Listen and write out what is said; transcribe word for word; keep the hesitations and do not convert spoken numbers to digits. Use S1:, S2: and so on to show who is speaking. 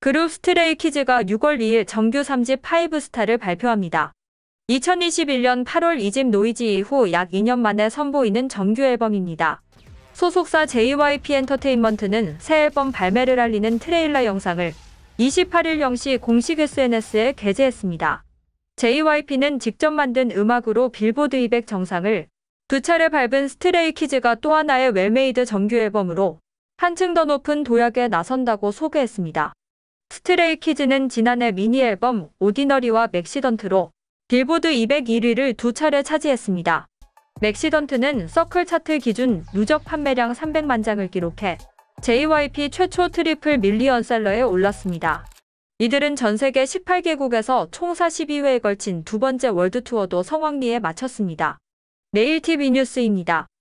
S1: 그룹 스트레이키즈가 유월 이일 정규 삼 집 파이브 스타를 발표합니다. 이천이십일년 팔월 이 집 노이지 이후 약 이 년 만에 선보이는 정규 앨범입니다. 소속사 제이와이피 엔터테인먼트는 새 앨범 발매를 알리는 트레일러 영상을 이십팔일 영 시 공식 에스엔에스에 게재했습니다. 제이와이피는 직접 만든 음악으로 빌보드 이백 정상을 두 차례 밟은 스트레이키즈가 또 하나의 웰메이드 정규 앨범으로 한층 더 높은 도약에 나선다고 소개했습니다. 스트레이키즈는 지난해 미니 앨범 오디너리와 맥시던트로 빌보드 이백 일 위를 두 차례 차지했습니다. 맥시던트는 서클 차트 기준 누적 판매량 삼백만 장을 기록해 제이와이피 최초 트리플 밀리언셀러에 올랐습니다. 이들은 전 세계 십팔 개국에서 총 사십이 회에 걸친 두 번째 월드 투어도 성황리에 마쳤습니다. 내일 티비 뉴스입니다.